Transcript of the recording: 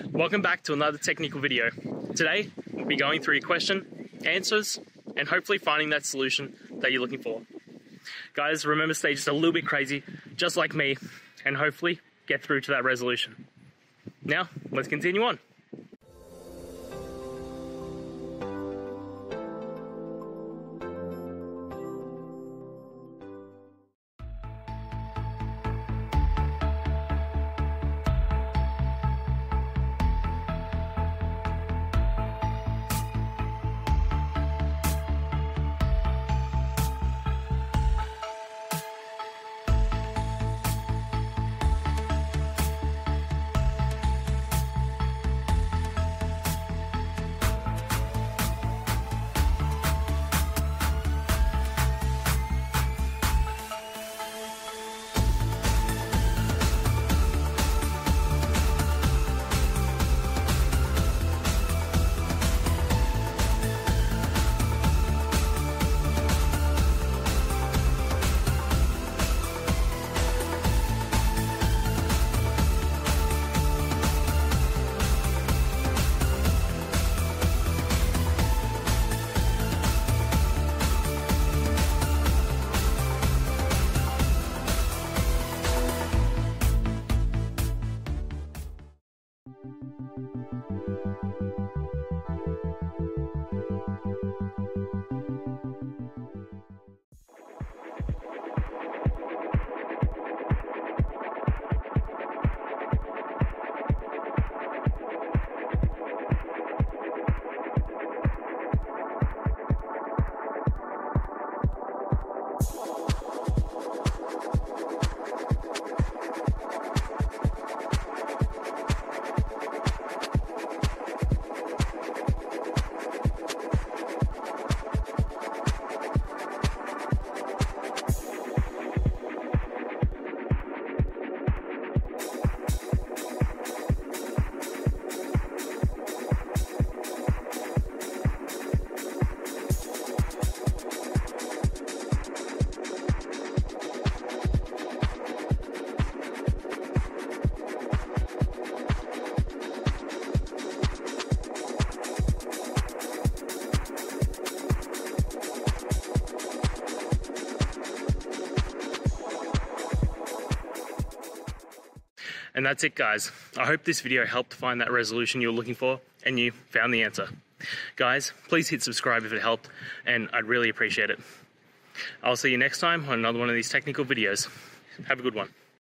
Welcome back to another technical video. Today, we'll be going through your question, answers, and hopefully finding that solution that you're looking for. Guys, remember to stay just a little bit crazy, just like me, and hopefully get through to that resolution. Now, let's continue on. And that's it, guys. I hope this video helped find that resolution you were looking for and you found the answer. Guys, please hit subscribe if it helped, and I'd really appreciate it. I'll see you next time on another one of these technical videos. Have a good one.